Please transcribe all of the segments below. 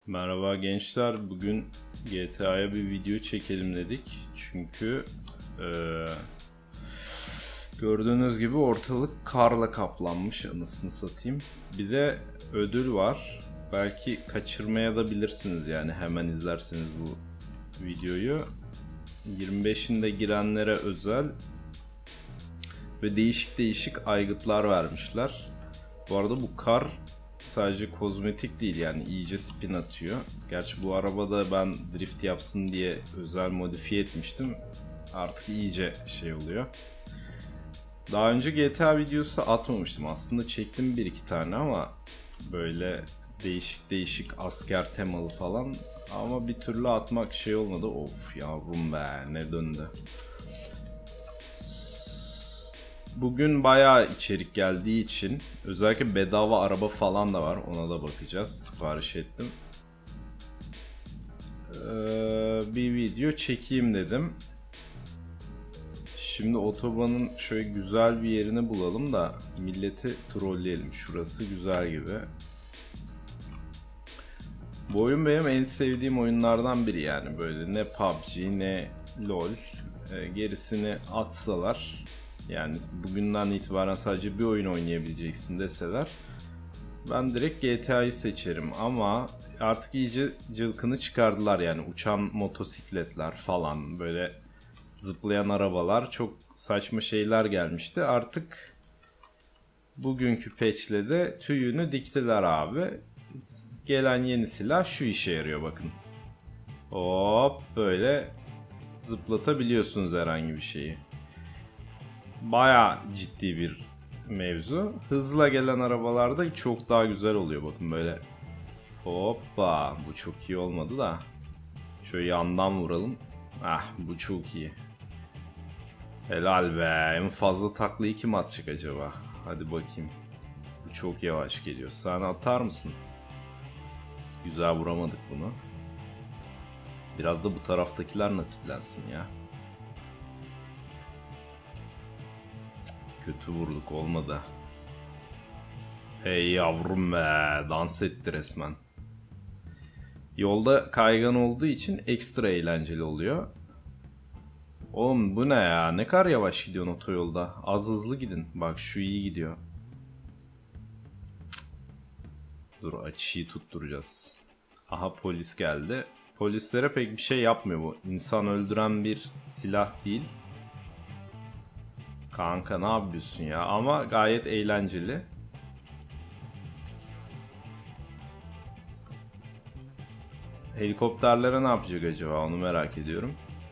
Merhaba gençler, bugün GTA'ya bir video çekelim dedik. Çünkü gördüğünüz gibi ortalık karla kaplanmış, anasını satayım. Bir de ödül var. Belki kaçırmaya da bilirsiniz, yani hemen izlerseniz bu videoyu. 25'inde girenlere özel ve değişik aygıtlar vermişler. Bu arada bu kar sadece kozmetik değil, yani iyice spin atıyor. Gerçi bu arabada ben drift yapsın diye özel modifiye etmiştim. Artık iyice şey oluyor. Daha önce GTA videosu atmamıştım. Aslında çektim bir iki tane ama böyle değişik asker temalı falan. Ama bir türlü atmak şey olmadı. Of yavrum be, ne döndü. Bugün bayağı içerik geldiği için özellikle bedava araba falan da var, ona da bakacağız. Sipariş ettim. Bir video çekeyim dedim. Şimdi otobanın şöyle güzel bir yerini bulalım da milleti trolleyelim. Şurası güzel gibi. Bu oyun benim en sevdiğim oyunlardan biri, yani böyle ne PUBG ne LoL, gerisini atsalar, yani bugünden itibaren sadece bir oyun oynayabileceksin deseler ben direkt GTA'yı seçerim. Ama artık iyice cılkını çıkardılar, yani uçan motosikletler falan, böyle zıplayan arabalar, çok saçma şeyler gelmişti. Artık bugünkü patch'le de tüyünü diktiler abi. Gelen yeni silah şu işe yarıyor, bakın. Hop, böyle zıplatabiliyorsunuz herhangi bir şeyi. Baya ciddi bir mevzu. Hızla gelen arabalarda çok daha güzel oluyor, bakın böyle. Hoppa, bu çok iyi olmadı da. Şöyle yandan vuralım. Ah, bu çok iyi. Helal be. En fazla taklayı kim atacak acaba? Hadi bakayım. Bu çok yavaş geliyor. Sen atar mısın? Güzel vuramadık bunu. Biraz da bu taraftakiler nasiplensin ya. Kötü vurduk, olmadı. Hey yavrum be, dans etti resmen. Yolda kaygan olduğu için ekstra eğlenceli oluyor. Oğlum bu ne ya? Ne kadar yavaş gidiyorsun otoyolda. Az hızlı gidin. Bak şu iyi gidiyor. Cık. Dur, açıyı tutturacağız. Aha, polis geldi. Polislere pek bir şey yapmıyor bu. İnsan öldüren bir silah değil. Kanka ne yapıyorsun ya? Ama gayet eğlenceli. Helikopterlere ne yapacak acaba? Onu merak ediyorum.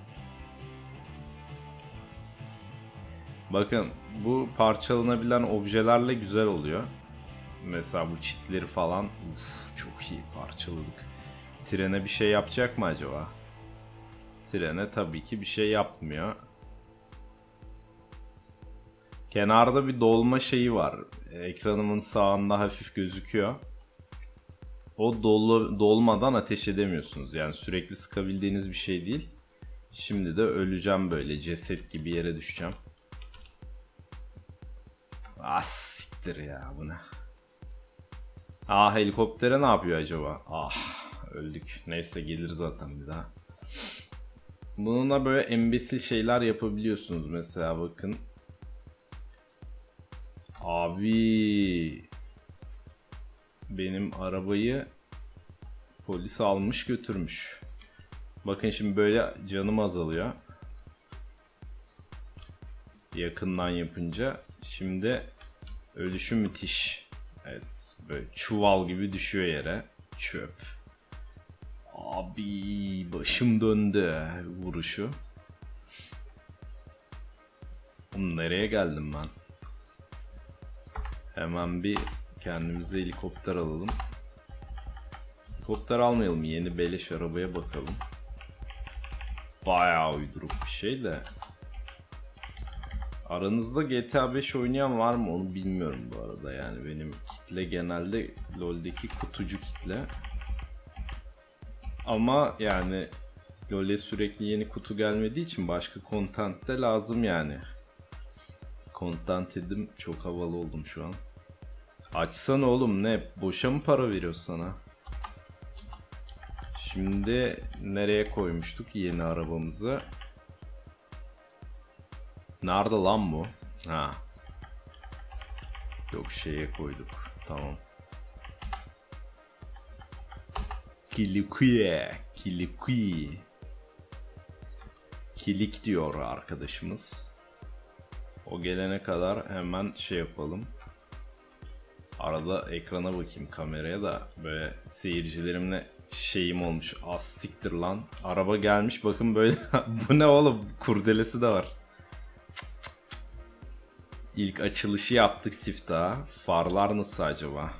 Bakın, bu parçalanabilen objelerle güzel oluyor. Mesela bu çitleri falan. Uf, çok iyi parçaladık. Trene bir şey yapacak mı acaba? Trene tabii ki bir şey yapmıyor. Kenarda bir dolma şeyi var. Ekranımın sağında hafif gözüküyor. O dolmadan ateş edemiyorsunuz. Yani sürekli sıkabildiğiniz bir şey değil. Şimdi de öleceğim, böyle ceset gibi yere düşeceğim. Ah siktir ya, bu ne? Ah, helikoptere ne yapıyor acaba? Ah, öldük. Neyse, gelir zaten bir daha. Bununla böyle embesil şeyler yapabiliyorsunuz mesela, bakın. Abi, benim arabayı polis almış götürmüş. Bakın şimdi böyle canım azalıyor. Yakından yapınca. Şimdi ölüşü müthiş. Evet, böyle çuval gibi düşüyor yere. Çöp. Abi başım döndü vuruşu. Nereye geldim ben? Hemen bir kendimize helikopter alalım. Helikopter almayalım, yeni beleş arabaya bakalım. Bayağı uyduruk bir şey de. Aranızda GTA 5 oynayan var mı onu bilmiyorum bu arada, yani benim kitle genelde LoL'deki kutucu kitle. Ama yani LoL'e sürekli yeni kutu gelmediği için başka content de lazım yani. Content dedim, çok havalı oldum şu an. Açsana oğlum, ne boşa mı para veriyor sana? Şimdi nereye koymuştuk yeni arabamızı? Nerede lan bu? Ha. Yok, şeye koyduk. Tamam. Kilikuye. Kilikuye. Kilik diyor arkadaşımız. O gelene kadar hemen şey yapalım. Arada ekrana bakayım, kameraya da böyle seyircilerimle şeyim olmuş. Az siktir lan. Araba gelmiş, bakın böyle. Bu ne oğlum? Kurdelesi de var. İlk açılışı yaptık siftah. Farlar nasıl acaba?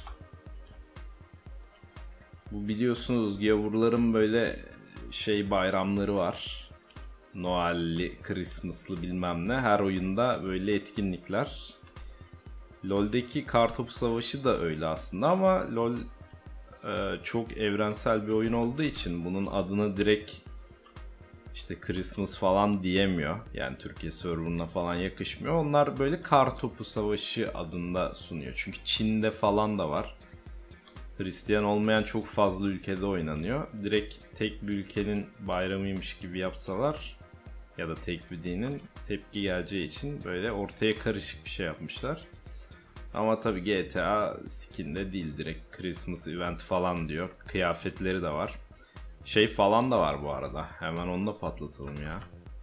Bu biliyorsunuz gavurların böyle şey bayramları var. Noel'li, Christmas'lı bilmem ne. Her oyunda böyle etkinlikler. LoL'deki Kartopu Savaşı da öyle aslında ama LoL çok evrensel bir oyun olduğu için bunun adını direkt işte Christmas falan diyemiyor. Yani Türkiye serverına falan yakışmıyor. Onlar böyle Kartopu Savaşı adında sunuyor. Çünkü Çin'de falan da var. Hristiyan olmayan çok fazla ülkede oynanıyor. Direkt tek bir ülkenin bayramıymış gibi yapsalar ya da tek bir dinin tepki geleceği için böyle ortaya karışık bir şey yapmışlar. Ama tabi GTA skin'de değil, direkt Christmas event falan diyor. Kıyafetleri de var. Şey falan da var bu arada. Hemen onu da patlatalım ya.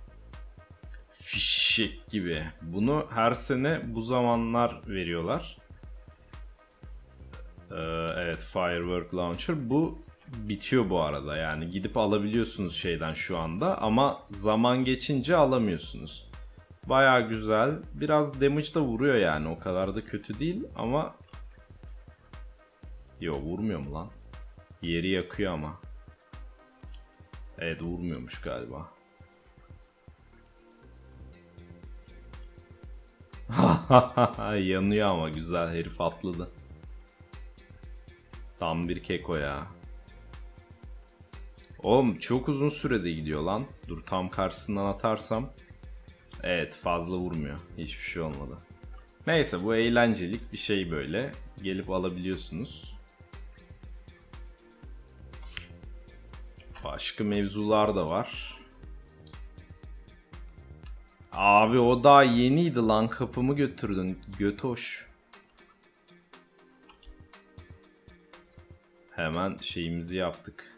Fişek gibi. Bunu her sene bu zamanlar veriyorlar. Evet, Firework Launcher. Bu bitiyor bu arada. Yani gidip alabiliyorsunuz şeyden şu anda. Ama zaman geçince alamıyorsunuz. Baya güzel. Biraz damage da vuruyor yani. O kadar da kötü değil ama... Yo, vurmuyor mu lan? Yeri yakıyor ama. Evet, vurmuyormuş galiba. Yanıyor ama güzel, herif atladı. Tam bir keko ya. Oğlum çok uzun sürede gidiyor lan. Dur, tam karşısından atarsam. Evet, fazla vurmuyor. Hiçbir şey olmadı. Neyse, bu eğlencelik bir şey böyle. Gelip alabiliyorsunuz. Başka mevzular da var. Abi o daha yeniydi lan, kapımı götürdün. Götoş. Hemen şeyimizi yaptık.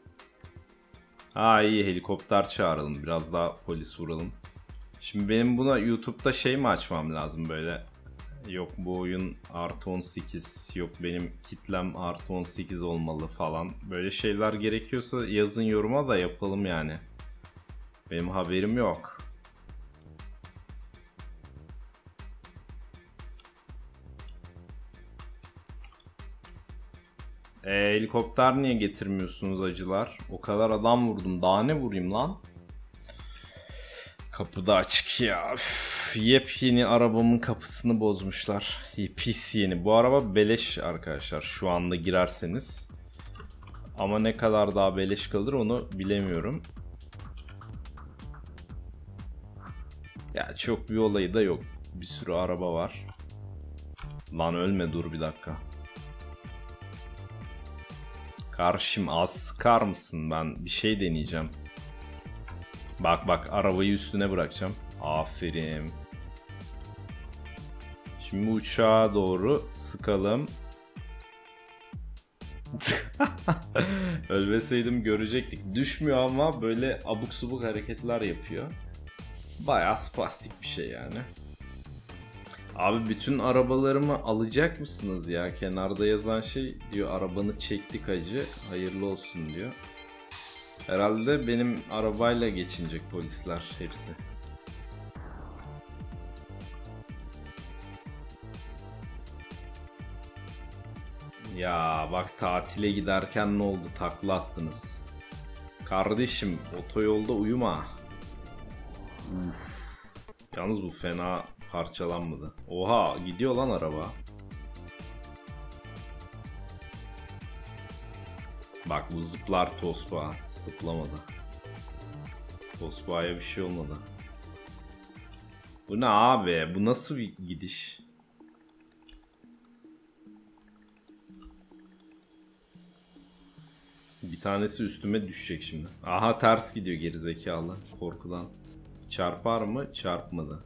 Ha iyi, helikopter çağıralım. Biraz daha polis vuralım. Şimdi benim buna YouTube'da şey mi açmam lazım böyle? Yok bu oyun artı 18, yok benim kitlem artı 18 olmalı falan. Böyle şeyler gerekiyorsa yazın yoruma da yapalım yani. Benim haberim yok. Helikopter niye getirmiyorsunuz acılar? O kadar adam vurdum. Daha ne vurayım lan? Kapı da açık ya. Üf, yepyeni arabamın kapısını bozmuşlar. Pis yeni. Bu araba beleş arkadaşlar şu anda girerseniz. Ama ne kadar daha beleş kalır onu bilemiyorum. Ya çok bir olayı da yok. Bir sürü araba var. Lan ölme, dur bir dakika. Karşım, az sıkar mısın? Ben bir şey deneyeceğim. Bak bak, arabayı üstüne bırakacağım. Aferin. Şimdi uçağa doğru sıkalım. Ölmeseydim görecektik. Düşmüyor ama böyle abuk subuk hareketler yapıyor. Bayağı spastik bir şey yani. Abi bütün arabalarımı alacak mısınız ya? Kenarda yazan şey diyor, arabanı çektik hacı, hayırlı olsun diyor. Herhalde benim arabayla geçinecek polisler hepsi. Ya bak, tatile giderken ne oldu, takla attınız. Kardeşim otoyolda uyuma. Uf. Yalnız bu fena parçalanmadı. Oha, gidiyor lan araba. Bak bu zıplar Tosba. Zıplamadı. Tosba'ya bir şey olmadı. Bu ne abi? Bu nasıl bir gidiş? Bir tanesi üstüme düşecek şimdi. Aha ters gidiyor gerizekalı korkudan. Çarpar mı? Çarpmadı.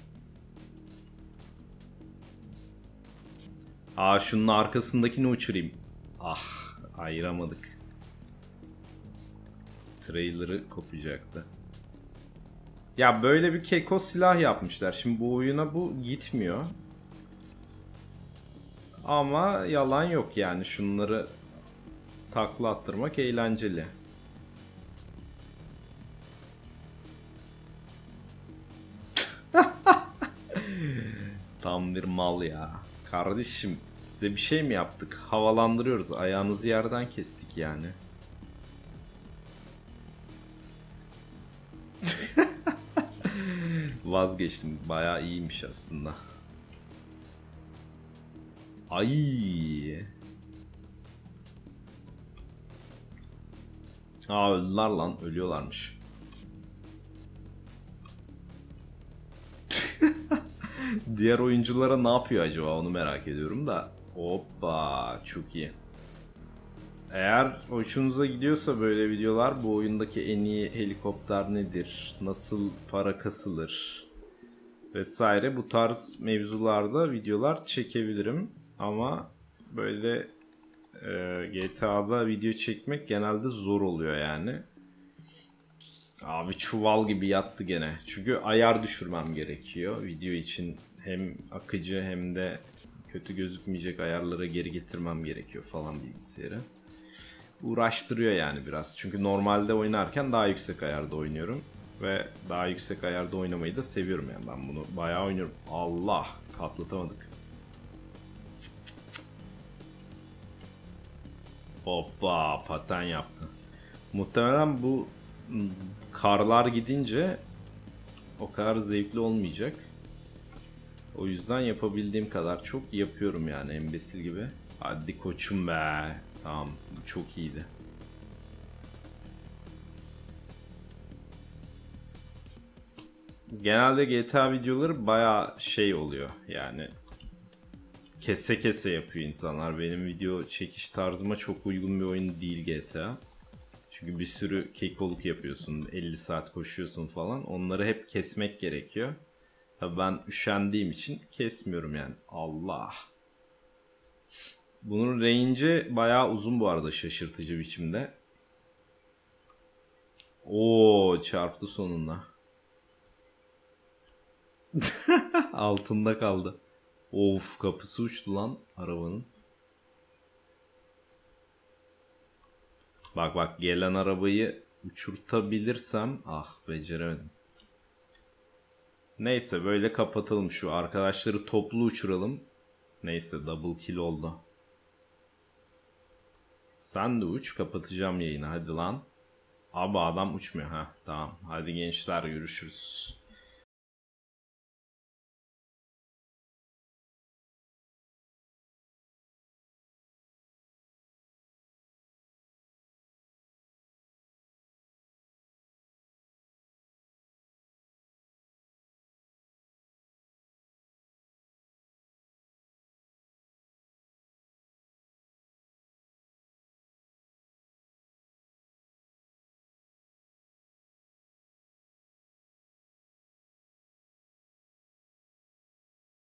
Aa şunun arkasındakini uçurayım. Ah ayıramadık. Trailer'ı kopacaktı. Ya böyle bir keko silah yapmışlar. Şimdi bu oyuna bu gitmiyor. Ama yalan yok yani şunları takla attırmak eğlenceli. Tam bir mal ya. Kardeşim size bir şey mi yaptık? Havalandırıyoruz. Ayağınızı yerden kestik yani. Vazgeçtim. Bayağı iyiymiş aslında. Ay. Aa öldüler lan. Ölüyorlarmış. Diğer oyunculara ne yapıyor acaba onu merak ediyorum da. Hoppa çok iyi. Eğer hoşunuza gidiyorsa böyle videolar, bu oyundaki en iyi helikopter nedir, nasıl para kasılır vesaire, bu tarz mevzularda videolar çekebilirim. Ama böyle GTA'da video çekmek genelde zor oluyor yani. Abi çuval gibi yattı gene. Çünkü ayar düşürmem gerekiyor video için. Hem akıcı hem de kötü gözükmeyecek ayarlara geri getirmem gerekiyor falan bilgisayarı. Uğraştırıyor yani biraz. Çünkü normalde oynarken daha yüksek ayarda oynuyorum. Ve daha yüksek ayarda oynamayı da seviyorum yani, ben bunu bayağı oynuyorum. Allah, patlatamadık. Hoppa, paten yaptı. Muhtemelen bu karlar gidince o kadar zevkli olmayacak. O yüzden yapabildiğim kadar çok yapıyorum yani, embesil gibi. Hadi koçum be. Tamam, bu çok iyiydi. Genelde GTA videoları bayağı şey oluyor yani, kese kese yapıyor insanlar. Benim video çekiş tarzıma çok uygun bir oyun değil GTA. Çünkü bir sürü kekoluk yapıyorsun, 50 saat koşuyorsun falan. Onları hep kesmek gerekiyor. Tabii ben üşendiğim için kesmiyorum yani. Allah. Bunun range'i bayağı uzun bu arada, şaşırtıcı biçimde. Oo, çarptı sonunda. Altında kaldı. Of, kapısı uçtu lan arabanın. Bak bak, gelen arabayı uçurtabilirsem, ah beceremedim. Neyse, böyle kapatalım, şu arkadaşları toplu uçuralım. Neyse, double kill oldu. Sen de uç, kapatacağım yayını hadi lan. Abi adam uçmuyor ha, tamam. Hadi gençler, görüşürüz.